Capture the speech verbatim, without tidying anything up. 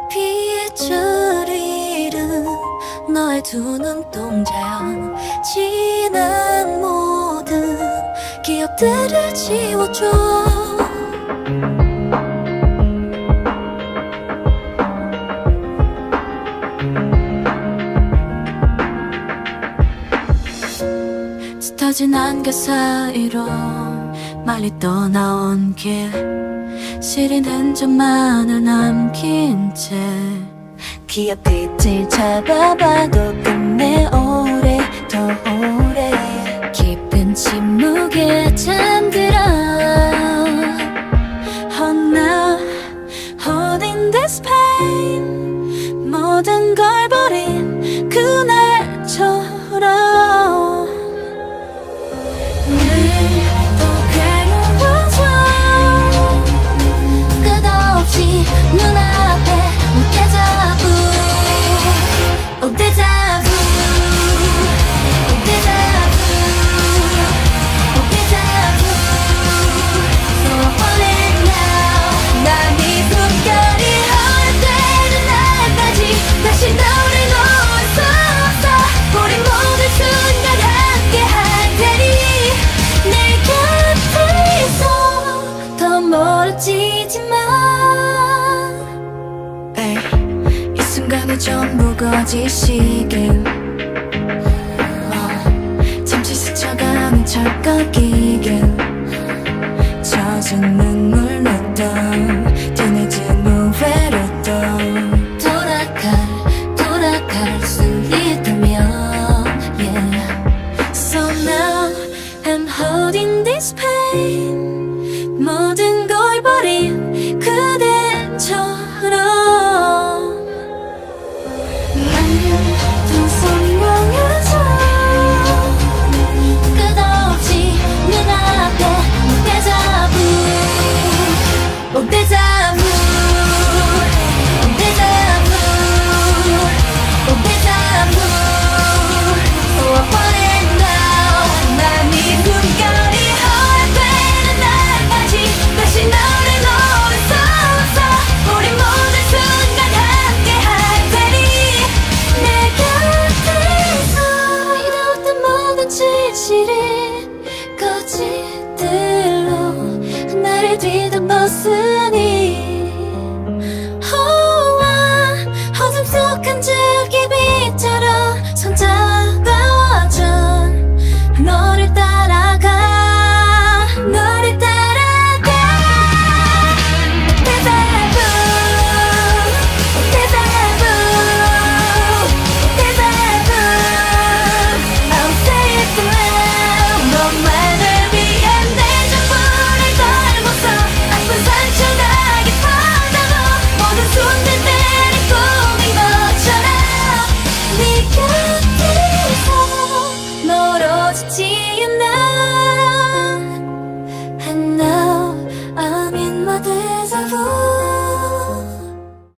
빗줄이는 너의 두 눈동자야. 지난 모든 기억들을 지워줘. 짙어진 안개 사이로 멀리 떠나온 길, 시린 흔적만을 남긴 채 기억 빛을 잡아봐도 끝내 오래 더 오래 깊은 침묵에 잠들어. Oh now, holding this pain, 모든 걸 버린 그날처럼 눈앞에 데자부, oh 데자부, oh 데자부, oh 데자부. So I want it now. 난 이 숨결이 허락되는 날까지 다시 너를 놓을 수 없어. 우리 모든 순간 함께 할 테니 내 곁에 있어. 더 멀어지지만 이 순간이 전부 거짓이길. 잠시 스쳐가는 찰떡이길. 젖은 눈물로도 뒤늦은 후회로도 돌아갈 돌아갈 수 있다면 yeah. So now I'm holding this pain, 모든 걸 버린 그대처럼 더 선명해져. 끝없이 눈앞에 데자부, oh 데자부, oh 데자부, oh 데자부. So I want it now. 난 이 숨결이 허락되는 날까지 다시 너를 놓을 수 없어. 우리 모든 순간 함께 할 테니 내 곁에 있어. 이러던 모든 진실이 거짓들로 나를 뒤덮었으니 oh, 어둠 속 한 줄기